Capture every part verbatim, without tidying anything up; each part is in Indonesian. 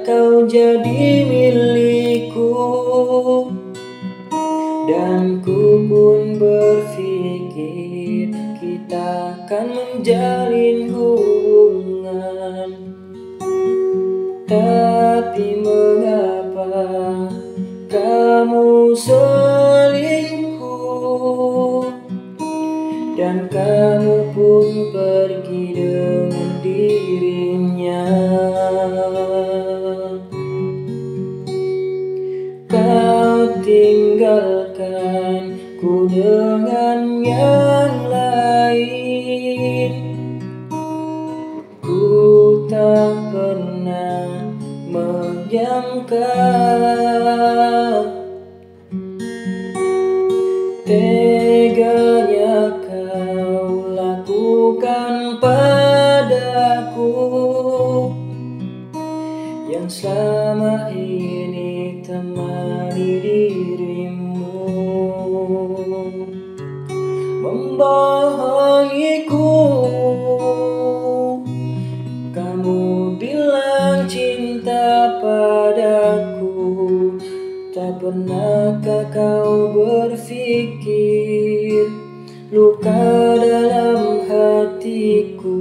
kau jadi milikku, dan ku pun berpikir kita akan menjalin hubungan. Tapi mengapa kamu selingkuh, dan kamu pun pergi dengan dirinya. Kau tinggalkan ku dengan yang lain. Ku tak pernah menyangka teganya kau lakukan padaku, yang selama ini temani dirimu. Membohongiku, kamu bilang cinta padaku. Tak pernahkah kau berpikir luka dalam hatiku?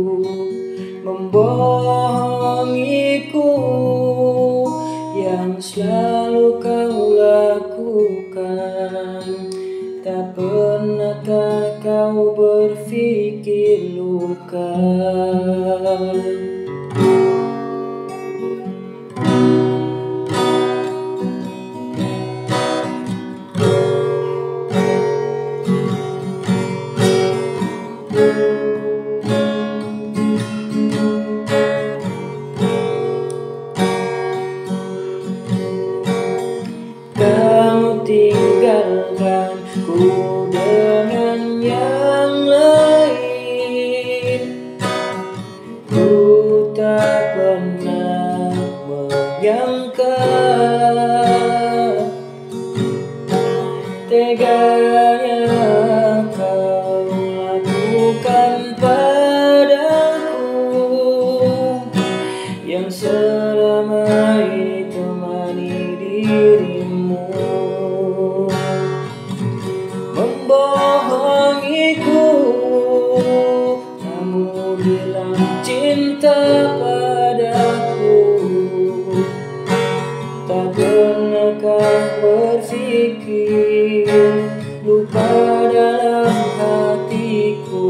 Membohongiku yang selalu kau lakukan. Tak pernahkah kau berpikir luka? Kau tinggalkan ku dengan yang lain. Ku tak pernah menyangka teganya kau lakukan padaku, yang selama ini temani dirimu. Membohongiku, kamu bilang cinta padaku. Tak pernahkah berpikir luka dalam hatiku?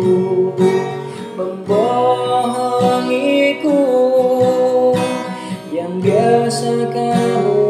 Membohongiku yang biasa kamu